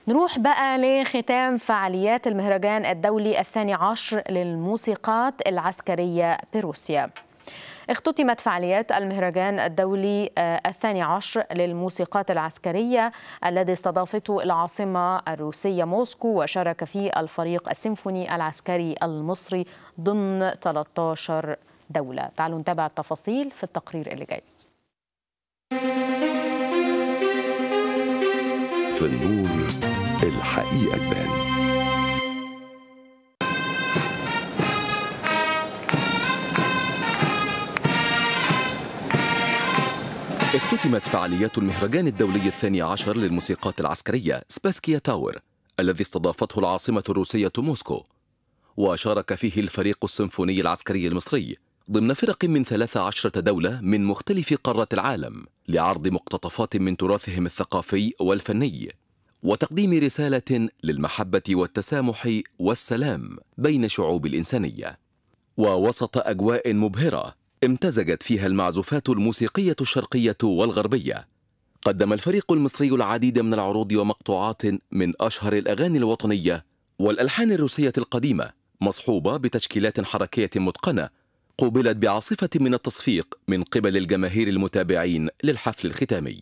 نروح بقى لختام فعاليات المهرجان الدولي الثاني عشر للموسيقات العسكرية بروسيا. اختتمت فعاليات المهرجان الدولي الثاني عشر للموسيقات العسكرية الذي استضافته العاصمة الروسية موسكو، وشارك فيه الفريق السيمفوني العسكري المصري ضمن 13 دولة. تعالوا نتابع التفاصيل في التقرير اللي جاي. في النور الحقيقة تبان. اختتمت فعاليات المهرجان الدولي الثاني عشر للموسيقات العسكرية سباسكيا تاور الذي استضافته العاصمة الروسية موسكو، وشارك فيه الفريق السيمفوني العسكري المصري ضمن فرق من 13 دولة من مختلف قارات العالم لعرض مقتطفات من تراثهم الثقافي والفني وتقديم رسالة للمحبة والتسامح والسلام بين شعوب الإنسانية. ووسط أجواء مبهرة امتزجت فيها المعزوفات الموسيقية الشرقية والغربية، قدم الفريق المصري العديد من العروض ومقطوعات من أشهر الأغاني الوطنية والألحان الروسية القديمة، مصحوبة بتشكيلات حركية متقنة قوبلت بعاصفة من التصفيق من قبل الجماهير المتابعين للحفل الختامي.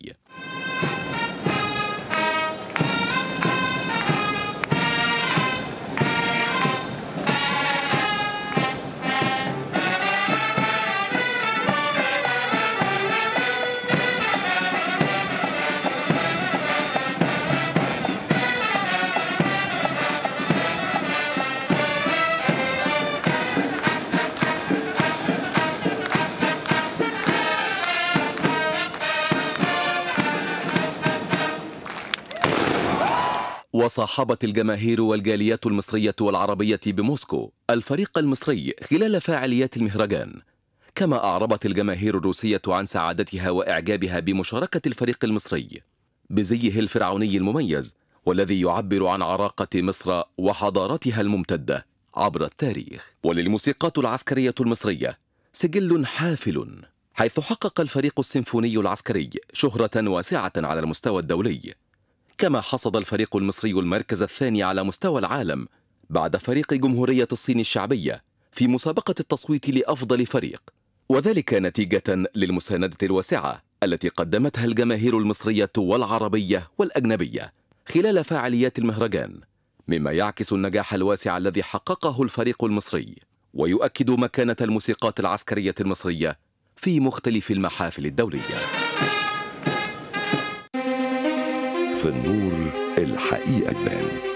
وصاحبت الجماهير والجاليات المصرية والعربية بموسكو الفريق المصري خلال فعاليات المهرجان، كما أعربت الجماهير الروسية عن سعادتها وإعجابها بمشاركة الفريق المصري بزيه الفرعوني المميز والذي يعبر عن عراقة مصر وحضارتها الممتدة عبر التاريخ. وللموسيقات العسكرية المصرية سجل حافل، حيث حقق الفريق السيمفوني العسكري شهرة واسعة على المستوى الدولي، كما حصد الفريق المصري المركز الثاني على مستوى العالم بعد فريق جمهورية الصين الشعبية في مسابقة التصويت لأفضل فريق، وذلك نتيجة للمساندة الواسعة التي قدمتها الجماهير المصرية والعربية والأجنبية خلال فعاليات المهرجان، مما يعكس النجاح الواسع الذي حققه الفريق المصري ويؤكد مكانة الموسيقات العسكرية المصرية في مختلف المحافل الدولية. في النور الحقيقة تبان.